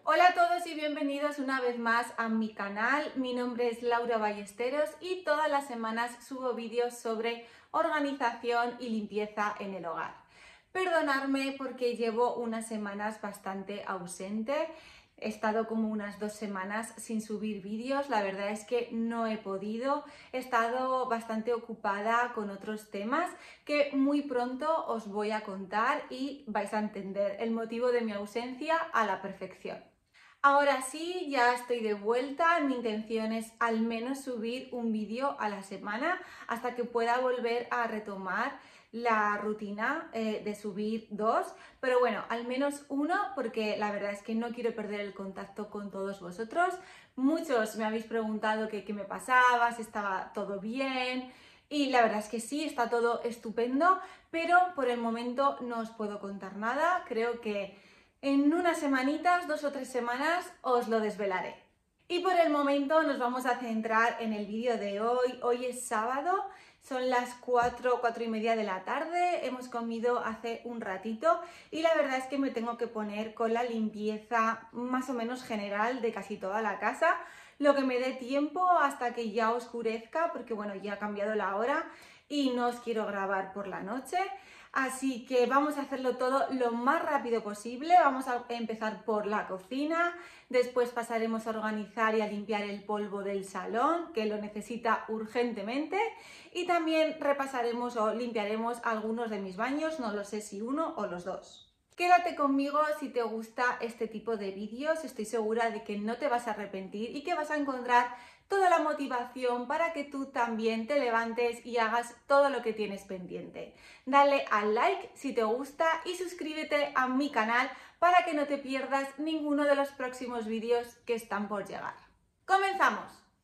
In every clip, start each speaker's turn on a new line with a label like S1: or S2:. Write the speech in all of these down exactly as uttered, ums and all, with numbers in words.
S1: Hola a todos y bienvenidos una vez más a mi canal. Mi nombre es Laura Ballesteros y todas las semanas subo vídeos sobre organización y limpieza en el hogar. Perdonadme porque llevo unas semanas bastante ausente. He estado como unas dos semanas sin subir vídeos, la verdad es que no he podido, he estado bastante ocupada con otros temas que muy pronto os voy a contar y vais a entender el motivo de mi ausencia a la perfección. Ahora sí, ya estoy de vuelta, mi intención es al menos subir un vídeo a la semana hasta que pueda volver a retomar la rutina eh, de subir dos, pero bueno, al menos uno porque la verdad es que no quiero perder el contacto con todos vosotros. Muchos me habéis preguntado que qué me pasaba, si estaba todo bien y la verdad es que sí, está todo estupendo, pero por el momento no os puedo contar nada. Creo que en unas semanitas, dos o tres semanas, os lo desvelaré. Y por el momento nos vamos a centrar en el vídeo de hoy. Hoy es sábado, son las cuatro, cuatro y media de la tarde, hemos comido hace un ratito y la verdad es que me tengo que poner con la limpieza más o menos general de casi toda la casa, lo que me dé tiempo hasta que ya oscurezca, porque bueno, ya ha cambiado la hora y no os quiero grabar por la noche. Así que vamos a hacerlo todo lo más rápido posible. Vamos a empezar por la cocina, después pasaremos a organizar y a limpiar el polvo del salón, que lo necesita urgentemente, y también repasaremos o limpiaremos algunos de mis baños, no lo sé si uno o los dos. Quédate conmigo si te gusta este tipo de vídeos, estoy segura de que no te vas a arrepentir y que vas a encontrar toda la motivación para que tú también te levantes y hagas todo lo que tienes pendiente. Dale al like si te gusta y suscríbete a mi canal para que no te pierdas ninguno de los próximos vídeos que están por llegar. ¡Comenzamos!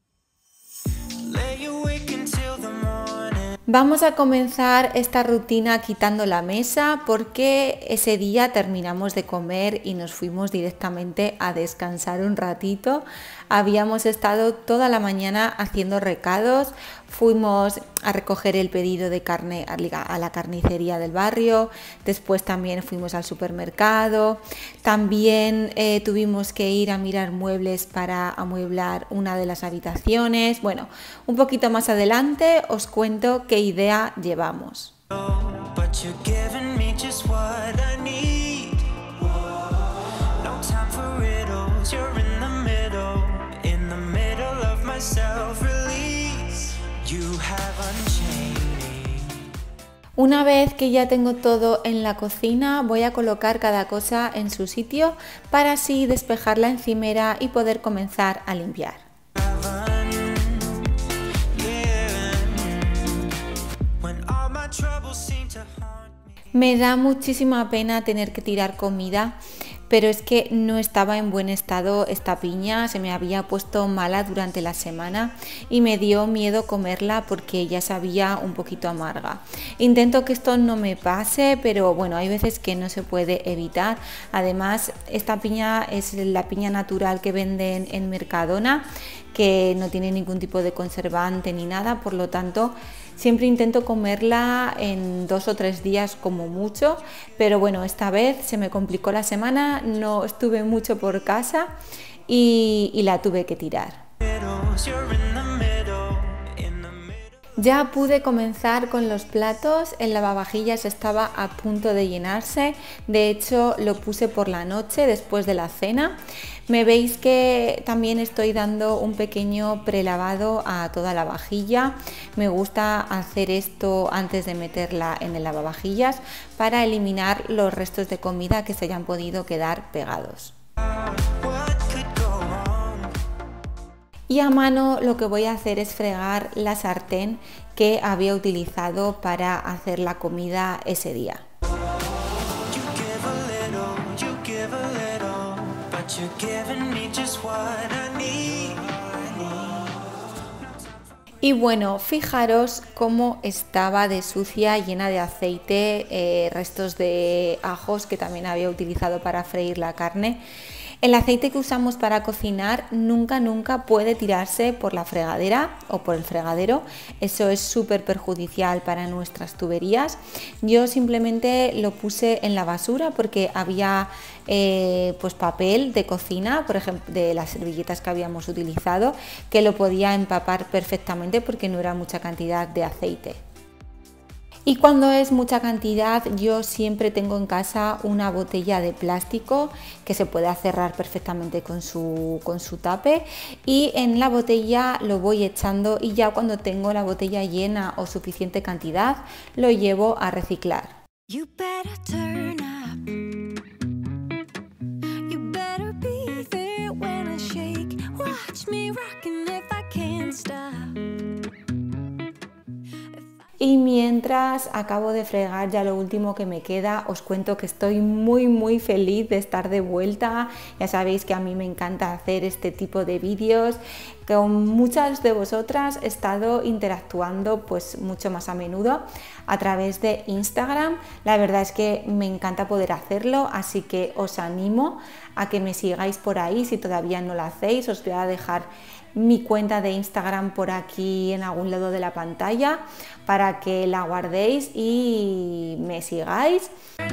S1: Vamos a comenzar esta rutina quitando la mesa porque ese día terminamos de comer y nos fuimos directamente a descansar un ratito. Habíamos estado toda la mañana haciendo recados, fuimos a recoger el pedido de carne a la carnicería del barrio, después también fuimos al supermercado, también eh, tuvimos que ir a mirar muebles para amueblar una de las habitaciones. Bueno, un poquito más adelante os cuento qué idea llevamos. Una vez que ya tengo todo en la cocina, voy a colocar cada cosa en su sitio para así despejar la encimera y poder comenzar a limpiar. Me da muchísima pena tener que tirar comida, pero es que no estaba en buen estado esta piña, se me había puesto mala durante la semana y me dio miedo comerla porque ya sabía un poquito amarga. Intento que esto no me pase, pero bueno, hay veces que no se puede evitar. Además, esta piña es la piña natural que venden en Mercadona, que no tiene ningún tipo de conservante ni nada, por lo tanto siempre intento comerla en dos o tres días como mucho, pero bueno, esta vez se me complicó la semana, no estuve mucho por casa y, y la tuve que tirar. Ya pude comenzar con los platos, el lavavajillas estaba a punto de llenarse, de hecho lo puse por la noche después de la cena. Me veis que también estoy dando un pequeño prelavado a toda la vajilla. Me gusta hacer esto antes de meterla en el lavavajillas para eliminar los restos de comida que se hayan podido quedar pegados. Y a mano lo que voy a hacer es fregar la sartén que había utilizado para hacer la comida ese día. Y bueno, fijaros cómo estaba de sucia, llena de aceite, eh, restos de ajos que también había utilizado para freír la carne. El aceite que usamos para cocinar nunca, nunca puede tirarse por la fregadera o por el fregadero. Eso es súper perjudicial para nuestras tuberías. Yo simplemente lo puse en la basura porque había eh, pues papel de cocina, por ejemplo, de las servilletas que habíamos utilizado, que lo podía empapar perfectamente porque no era mucha cantidad de aceite. Y cuando es mucha cantidad, yo siempre tengo en casa una botella de plástico que se puede cerrar perfectamente con su, con su tape, y en la botella lo voy echando, y ya cuando tengo la botella llena o suficiente cantidad lo llevo a reciclar. You better turn up. You better be there when I shake. Watch me rockin' if I can't stop. Y mientras acabo de fregar, ya lo último que me queda, os cuento que estoy muy muy feliz de estar de vuelta. Ya sabéis que a mí me encanta hacer este tipo de vídeos. Con muchas de vosotras he estado interactuando pues mucho más a menudo a través de Instagram. La verdad es que me encanta poder hacerlo, así que os animo a que me sigáis por ahí si todavía no lo hacéis. Os voy a dejar mi cuenta de Instagram por aquí en algún lado de la pantalla para que la guardéis y me sigáis.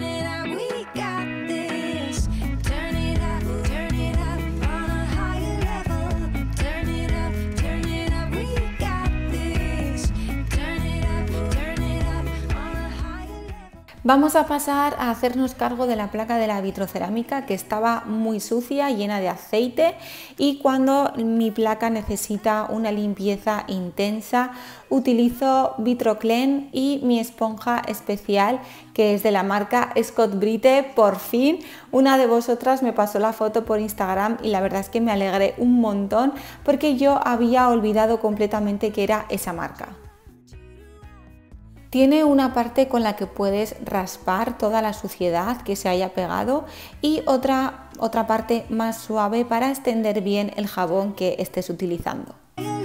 S1: Vamos a pasar a hacernos cargo de la placa de la vitrocerámica, que estaba muy sucia, llena de aceite, y cuando mi placa necesita una limpieza intensa utilizo Vitroclen y mi esponja especial, que es de la marca Scott Brite. Por fin una de vosotras me pasó la foto por Instagram y la verdad es que me alegré un montón porque yo había olvidado completamente que era esa marca. Tiene una parte con la que puedes raspar toda la suciedad que se haya pegado y otra, otra parte más suave para extender bien el jabón que estés utilizando.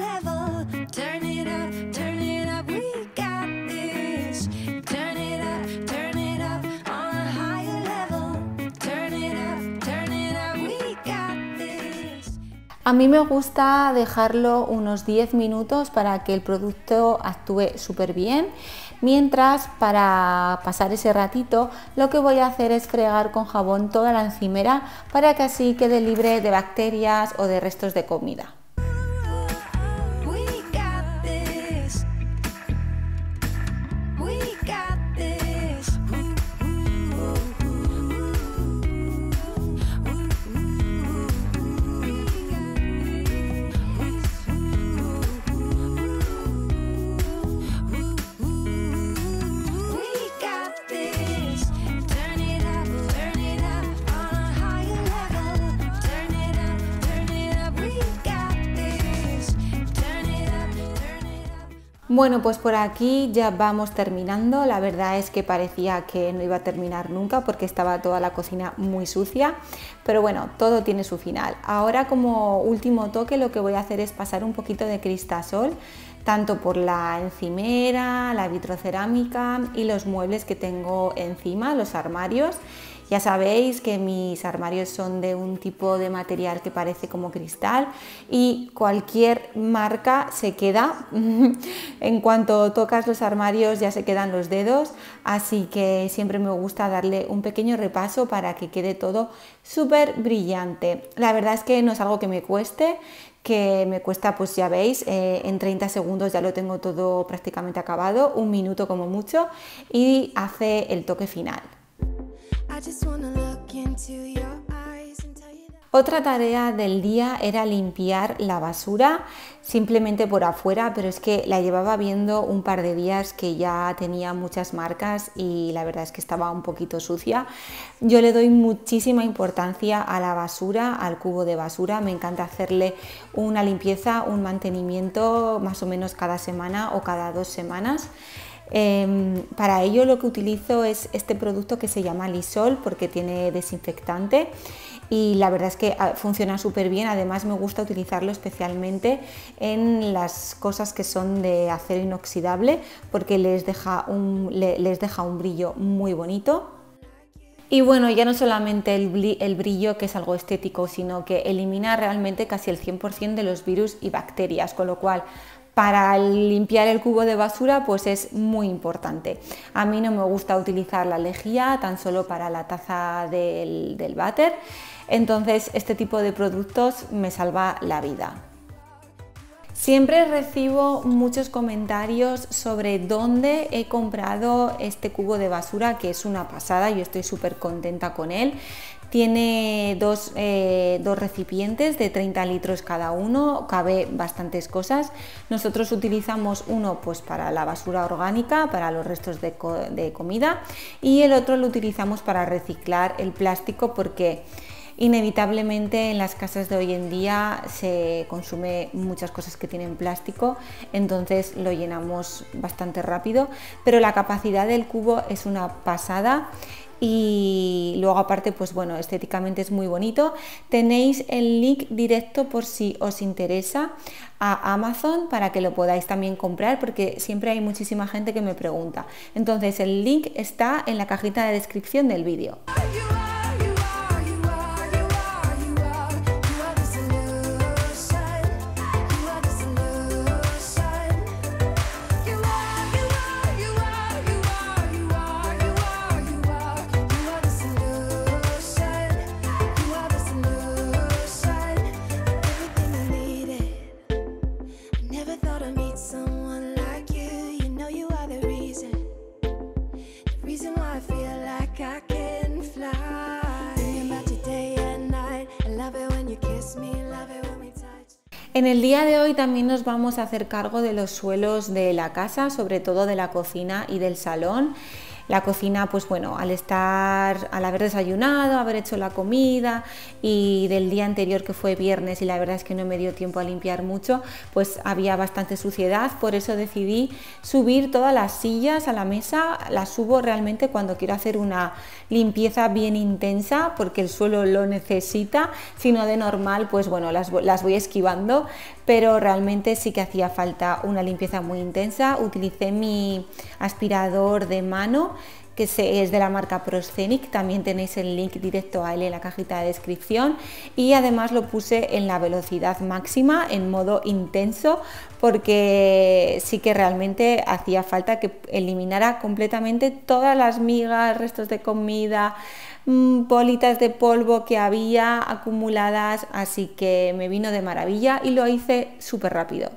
S1: A mí me gusta dejarlo unos diez minutos para que el producto actúe súper bien. Mientras, para pasar ese ratito, lo que voy a hacer es fregar con jabón toda la encimera para que así quede libre de bacterias o de restos de comida. Bueno, pues por aquí ya vamos terminando. La verdad es que parecía que no iba a terminar nunca porque estaba toda la cocina muy sucia, pero bueno, todo tiene su final. Ahora, como último toque, lo que voy a hacer es pasar un poquito de Cristasol tanto por la encimera, la vitrocerámica y los muebles que tengo encima, los armarios. Ya sabéis que mis armarios son de un tipo de material que parece como cristal y cualquier marca se queda. En cuanto tocas los armarios ya se quedan los dedos, así que siempre me gusta darle un pequeño repaso para que quede todo súper brillante. La verdad es que no es algo que me cueste, que me cuesta, pues ya veis, eh, en treinta segundos ya lo tengo todo prácticamente acabado, un minuto como mucho, y hace el toque final. Otra tarea del día era limpiar la basura, simplemente por afuera, pero es que la llevaba viendo un par de días que ya tenía muchas marcas y la verdad es que estaba un poquito sucia. Yo le doy muchísima importancia a la basura, al cubo de basura. Me encanta hacerle una limpieza, un mantenimiento más o menos cada semana o cada dos semanas. Eh, para ello lo que utilizo es este producto que se llama Lysol porque tiene desinfectante y la verdad es que funciona súper bien. Además me gusta utilizarlo especialmente en las cosas que son de acero inoxidable porque les deja un, les deja un brillo muy bonito.
S2: Y bueno, ya no solamente el, el brillo, que es algo estético, sino que elimina realmente casi el cien por cien de los virus y bacterias, con lo cual para limpiar el cubo de basura pues es muy importante. A mí no me gusta utilizar la lejía tan solo para la taza del, del váter, entonces este tipo de productos me salva la vida. Siempre recibo muchos comentarios sobre dónde he comprado este cubo de basura, que es una pasada, yo estoy súper contenta con él. Tiene dos, eh, dos recipientes de treinta litros cada uno, cabe bastantes cosas. Nosotros utilizamos uno pues para la basura orgánica, para los restos de, co de comida, y el otro lo utilizamos para reciclar el plástico, porque inevitablemente en las casas de hoy en día se consume muchas cosas que tienen plástico, entonces lo llenamos bastante rápido, pero la capacidad del cubo es una pasada. Y luego aparte pues bueno, estéticamente es muy bonito. Tenéis el link directo por si os interesa a Amazon para que lo podáis también comprar, porque siempre hay muchísima gente que me pregunta. Entonces el link está en la cajita de descripción del vídeo. En el día de hoy también nos vamos a hacer cargo de los suelos de la casa, sobre todo de la cocina y del salón. La cocina, pues bueno, al estar, al haber desayunado, haber hecho la comida y del día anterior, que fue viernes, y la verdad es que no me dio tiempo a limpiar mucho, pues había bastante suciedad. Por eso decidí subir todas las sillas a la mesa. Las subo realmente cuando quiero hacer una limpieza bien intensa, porque el suelo lo necesita. Si no, de normal, pues bueno, las, las voy esquivando, pero realmente sí que hacía falta una limpieza muy intensa. Utilicé mi aspirador de mano, que es de la marca Proscenic, también tenéis el link directo a él en la cajita de descripción, y además lo puse en la velocidad máxima, en modo intenso, porque sí que realmente hacía falta que eliminara completamente todas las migas, restos de comida, bolitas de polvo que había acumuladas, así que me vino de maravilla y lo hice súper rápido.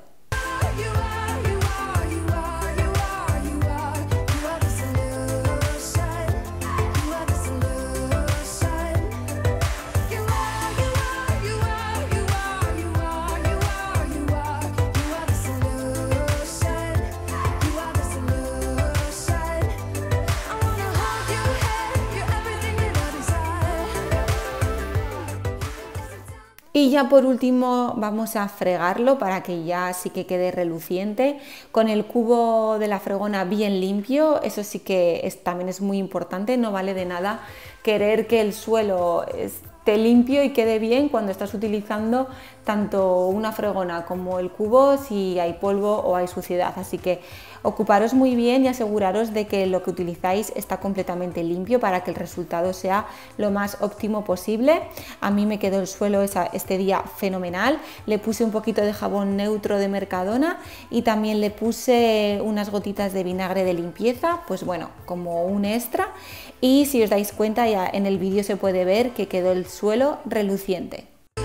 S2: Y ya por último vamos a fregarlo para que ya sí que quede reluciente, con el cubo de la fregona bien limpio. Eso sí que es, también es muy importante. No vale de nada querer que el suelo esté limpio y quede bien cuando estás utilizando tanto una fregona como el cubo si hay polvo o hay suciedad. Así que ocuparos muy bien y aseguraros de que lo que utilizáis está completamente limpio para que el resultado sea lo más óptimo posible. A mí me quedó el suelo esa, este día fenomenal. Le puse un poquito de jabón neutro de Mercadona y también le puse unas gotitas de vinagre de limpieza, pues bueno, como un extra. Y si os dais cuenta, ya en el vídeo se puede ver que quedó el suelo reluciente.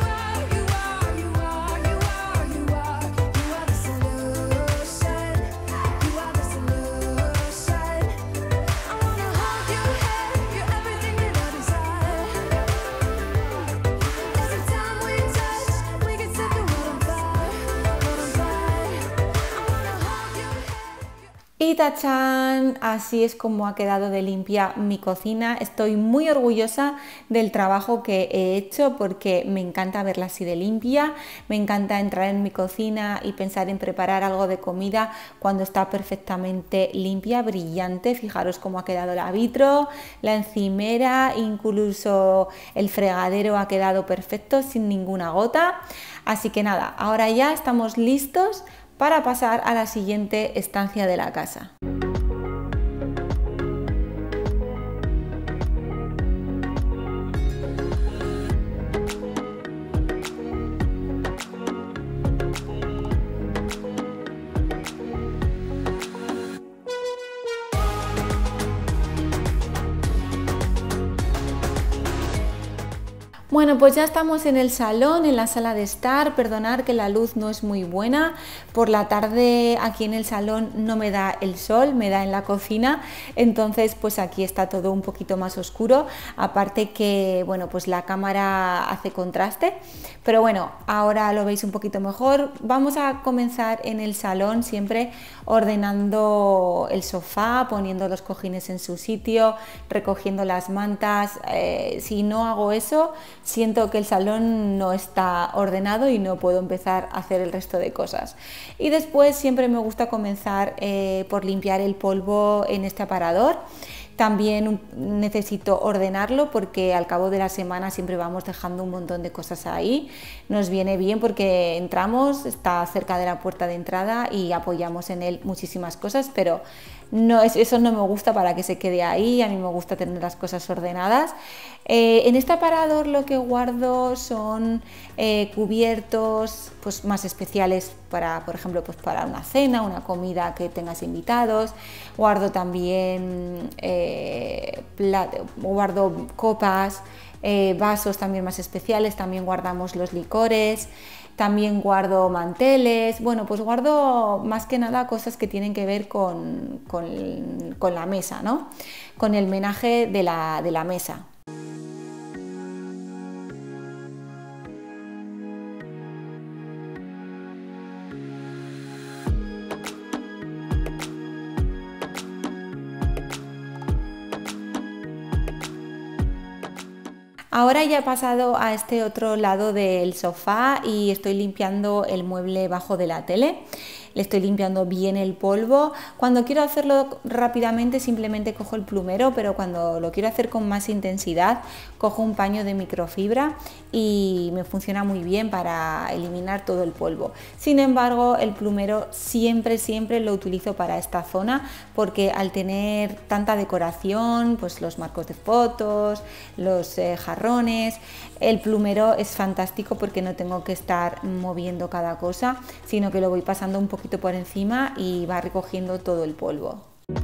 S2: Y tachán, así es como ha quedado de limpia mi cocina. Estoy muy orgullosa del trabajo que he hecho porque me encanta verla así de limpia. Me encanta entrar en mi cocina y pensar en preparar algo de comida cuando está perfectamente limpia, brillante. Fijaros cómo ha quedado la vitro, la encimera, incluso el fregadero ha quedado perfecto sin ninguna gota. Así que nada, ahora ya estamos listos para pasar a la siguiente estancia de la casa. Bueno, pues ya estamos en el salón, en la sala de estar. Perdonad que la luz no es muy buena. Por la tarde aquí en el salón no me da el sol, me da en la cocina. Entonces pues aquí está todo un poquito más oscuro. Aparte que, bueno, pues la cámara hace contraste. Pero bueno, ahora lo veis un poquito mejor. Vamos a comenzar en el salón siempre ordenando el sofá, poniendo los cojines en su sitio, recogiendo las mantas. Eh, si no hago eso, siento que el salón no está ordenado y no puedo empezar a hacer el resto de cosas. Y después siempre me gusta comenzar eh, por limpiar el polvo en este aparador. También necesito ordenarlo porque al cabo de la semana siempre vamos dejando un montón de cosas ahí. Nos viene bien porque entramos, está cerca de la puerta de entrada y apoyamos en él muchísimas cosas, pero no, eso no me gusta para que se quede ahí. A mí me gusta tener las cosas ordenadas. Eh, en este aparador lo que guardo son eh, cubiertos pues, más especiales para, por ejemplo, pues para una cena, una comida que tengas invitados. Guardo también eh, guardo copas, eh, vasos también más especiales. También guardamos los licores. También guardo manteles. Bueno, pues guardo más que nada cosas que tienen que ver con, con, con la mesa, ¿no? Con el menaje de la, de la mesa. Ahora ya he pasado a este otro lado del sofá y estoy limpiando el mueble bajo de la tele. Le estoy limpiando bien el polvo. Cuando quiero hacerlo rápidamente simplemente cojo el plumero, pero cuando lo quiero hacer con más intensidad cojo un paño de microfibra y me funciona muy bien para eliminar todo el polvo. Sin embargo, el plumero siempre, siempre lo utilizo para esta zona porque al tener tanta decoración, pues los marcos de fotos, los eh, jarrones, el plumero es fantástico porque no tengo que estar moviendo cada cosa, sino que lo voy pasando un poquito por encima y va recogiendo todo el polvo.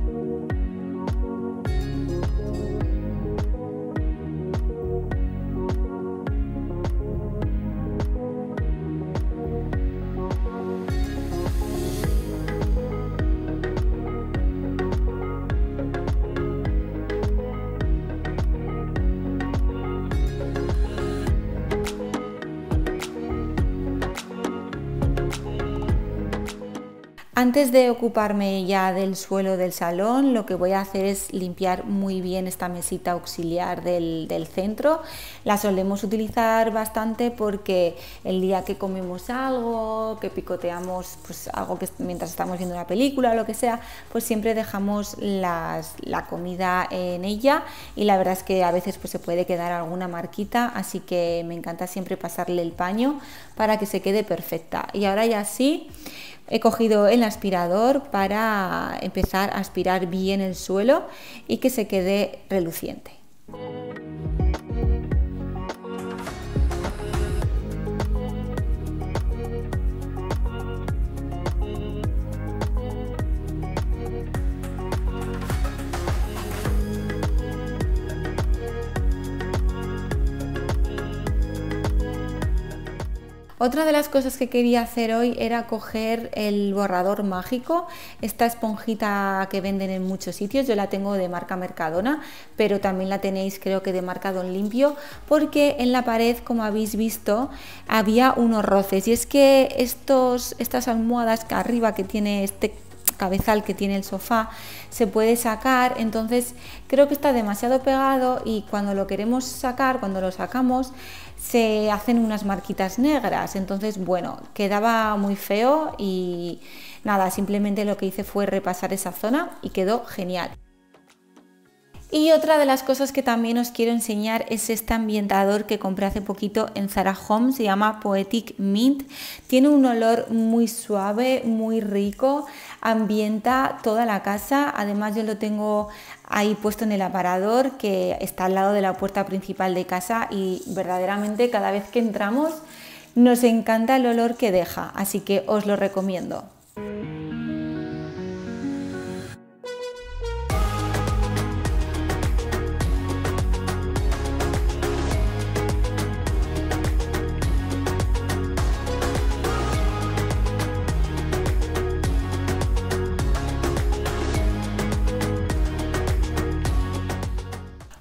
S2: Antes de ocuparme ya del suelo del salón, lo que voy a hacer es limpiar muy bien esta mesita auxiliar del, del centro. La solemos utilizar bastante porque el día que comemos algo, que picoteamos pues algo que mientras estamos viendo una película o lo que sea, pues siempre dejamos las, la comida en ella y la verdad es que a veces pues se puede quedar alguna marquita, así que me encanta siempre pasarle el paño para que se quede perfecta. Y ahora ya sí, he cogido el aspirador para empezar a aspirar bien el suelo y que se quede reluciente. Otra de las cosas que quería hacer hoy era coger el borrador mágico, esta esponjita que venden en muchos sitios. Yo la tengo de marca Mercadona, pero también la tenéis creo que de marca Don Limpio, porque en la pared, como habéis visto, había unos roces, y es que estos, estas almohadas que arriba que tiene este cabezal que tiene el sofá se puede sacar, entonces creo que está demasiado pegado y cuando lo queremos sacar, cuando lo sacamos, se hacen unas marquitas negras. Entonces bueno, quedaba muy feo y nada, simplemente lo que hice fue repasar esa zona y quedó genial. Y otra de las cosas que también os quiero enseñar es este ambientador que compré hace poquito en Zara Home, se llama Poetic Mint. Tiene un olor muy suave, muy rico, ambienta toda la casa. Además yo lo tengo ahí puesto en el aparador que está al lado de la puerta principal de casa y verdaderamente cada vez que entramos nos encanta el olor que deja, así que os lo recomiendo.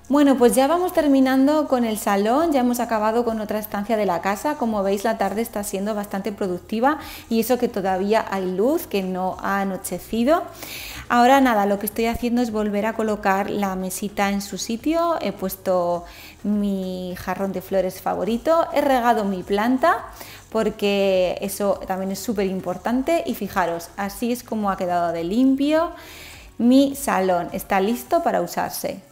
S2: Bueno, pues ya vamos terminando con el salón, ya hemos acabado con otra estancia de la casa. Como veis, la tarde está siendo bastante productiva y eso que todavía hay luz, que no ha anochecido. Ahora nada, lo que estoy haciendo es volver a colocar la mesita en su sitio. He puesto mi jarrón de flores favorito, he regado mi planta porque eso también es súper importante y fijaros, así es como ha quedado de limpio. Mi salón está listo para usarse.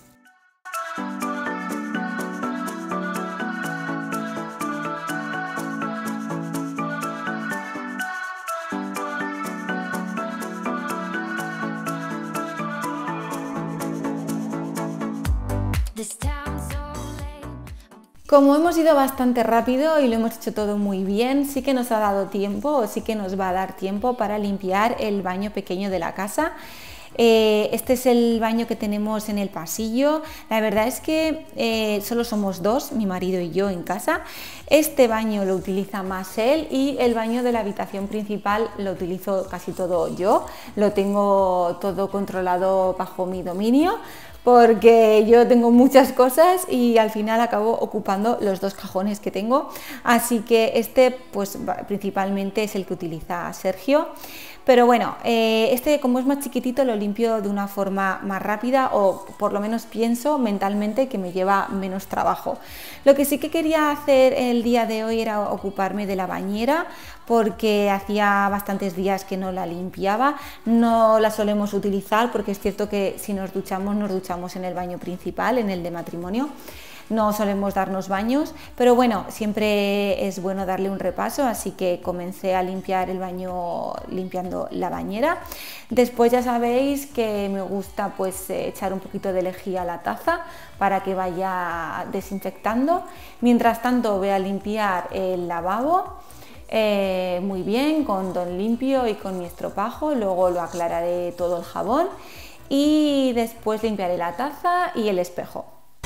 S2: Como hemos ido bastante rápido y lo hemos hecho todo muy bien, sí que nos ha dado tiempo o sí que nos va a dar tiempo para limpiar el baño pequeño de la casa. Eh, este es el baño que tenemos en el pasillo. La verdad es que eh, solo somos dos, mi marido y yo en casa. Este baño lo utiliza más él y el baño de la habitación principal lo utilizo casi todo yo. Lo tengo todo controlado bajo mi dominio, porque yo tengo muchas cosas y al final acabo ocupando los dos cajones que tengo, así que este pues principalmente es el que utiliza Sergio. Pero bueno, eh, este como es más chiquitito lo limpio de una forma más rápida, o por lo menos pienso mentalmente que me lleva menos trabajo. Lo que sí que quería hacer el día de hoy era ocuparme de la bañera, porque hacía bastantes días que no la limpiaba. No la solemos utilizar porque es cierto que si nos duchamos, nos duchamos en el baño principal, en el de matrimonio. No solemos darnos baños, pero bueno, siempre es bueno darle un repaso, así que comencé a limpiar el baño limpiando la bañera. Después ya sabéis que me gusta pues echar un poquito de lejía a la taza para que vaya desinfectando. Mientras tanto voy a limpiar el lavabo. Eh, muy bien, con don limpio y con mi estropajo, luego lo aclararé todo el jabón y después limpiaré la taza y el espejo.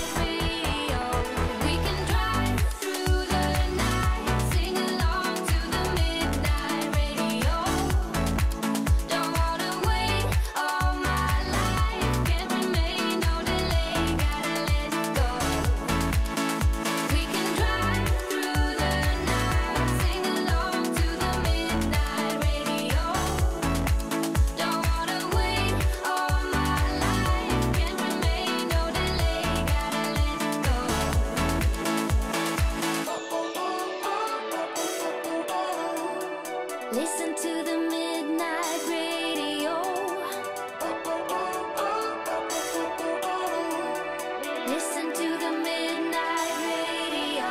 S3: Listen to the midnight radio. Listen to the midnight radio.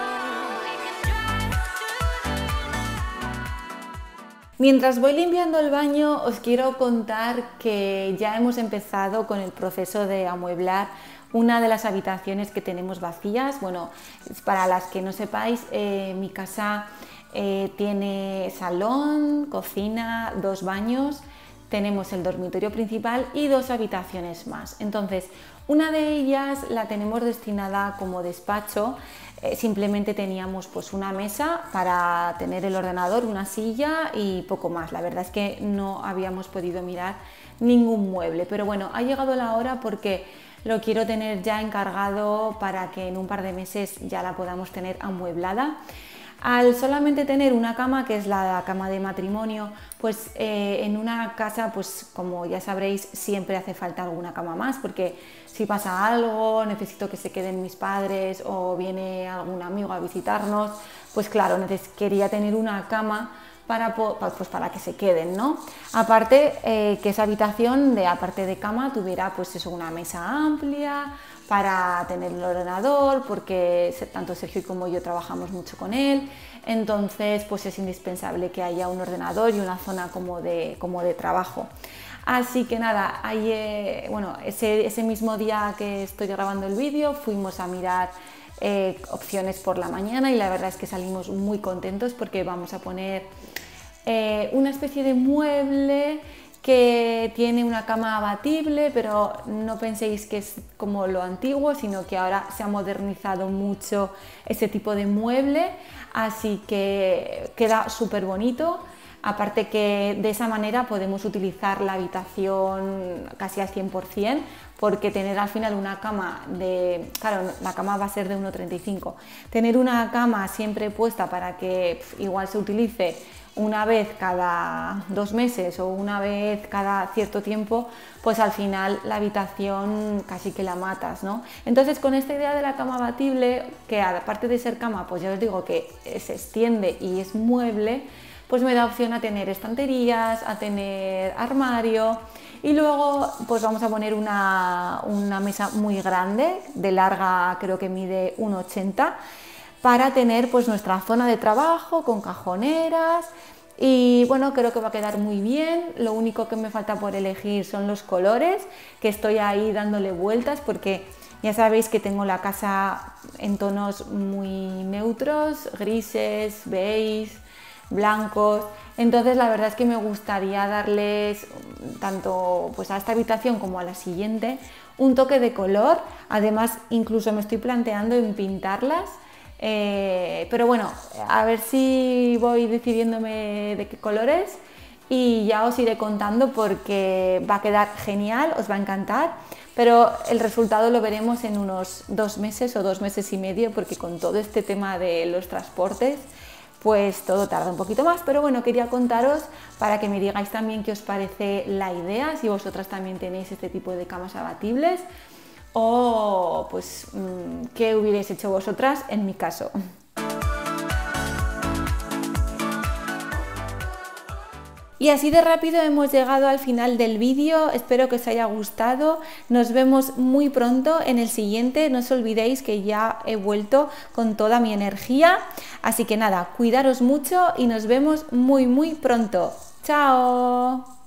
S2: Mientras voy limpiando el baño, os quiero contar que ya hemos empezado con el proceso de amueblar una de las habitaciones que tenemos vacías. Bueno, para las que no sepáis, eh, mi casa Eh, tiene salón, cocina, dos baños, tenemos el dormitorio principal y dos habitaciones más. Entonces, una de ellas la tenemos destinada como despacho. Eh, simplemente teníamos pues una mesa para tener el ordenador, una silla y poco más. La verdad es que no habíamos podido mirar ningún mueble, pero bueno, ha llegado la hora porque lo quiero tener ya encargado para que en un par de meses ya la podamos tener amueblada. Al solamente tener una cama, que es la cama de matrimonio, pues eh, en una casa, pues como ya sabréis, siempre hace falta alguna cama más, porque si pasa algo, necesito que se queden mis padres o viene algún amigo a visitarnos, pues claro, quería tener una cama para, pues para que se queden, ¿no? Aparte, eh, que esa habitación, de, aparte de cama, tuviera pues eso, una mesa amplia para tener el ordenador, porque tanto Sergio como yo trabajamos mucho con él, entonces pues es indispensable que haya un ordenador y una zona como de, como de trabajo. Así que nada, ayer, bueno, ese, ese mismo día que estoy grabando el vídeo fuimos a mirar eh, opciones por la mañana y la verdad es que salimos muy contentos porque vamos a poner eh, una especie de mueble que tiene una cama abatible, pero no penséis que es como lo antiguo, sino que ahora se ha modernizado mucho ese tipo de mueble, así que queda súper bonito. aparte que de esa manera podemos utilizar la habitación casi al cien por cien, porque tener al final una cama de, claro, la cama va a ser de uno treinta y cinco, tener una cama siempre puesta para que pf, igual se utilice una vez cada dos meses o una vez cada cierto tiempo, pues al final la habitación casi que la matas, ¿no? Entonces, con esta idea de la cama abatible, que aparte de ser cama, pues ya os digo que se extiende y es mueble, pues me da opción a tener estanterías, a tener armario, y luego pues vamos a poner una, una mesa muy grande, de larga creo que mide uno ochenta, para tener pues nuestra zona de trabajo con cajoneras. Y bueno, creo que va a quedar muy bien. Lo único que me falta por elegir son los colores, que estoy ahí dándole vueltas porque ya sabéis que tengo la casa en tonos muy neutros, grises, beige, blancos. Entonces la verdad es que me gustaría darles, tanto pues a esta habitación como a la siguiente, un toque de color. Además, incluso me estoy planteando en pintarlas. Eh, pero bueno, a ver si voy decidiéndome de qué colores y ya os iré contando porque va a quedar genial, os va a encantar, pero el resultado lo veremos en unos dos meses o dos meses y medio, porque con todo este tema de los transportes pues todo tarda un poquito más, pero bueno, quería contaros para que me digáis también qué os parece la idea, si vosotras también tenéis este tipo de camas abatibles o pues qué hubierais hecho vosotras en mi caso. Y así de rápido hemos llegado al final del vídeo, espero que os haya gustado, nos vemos muy pronto en el siguiente, no os olvidéis que ya he vuelto con toda mi energía, así que nada, cuidaros mucho y nos vemos muy muy pronto. ¡Chao!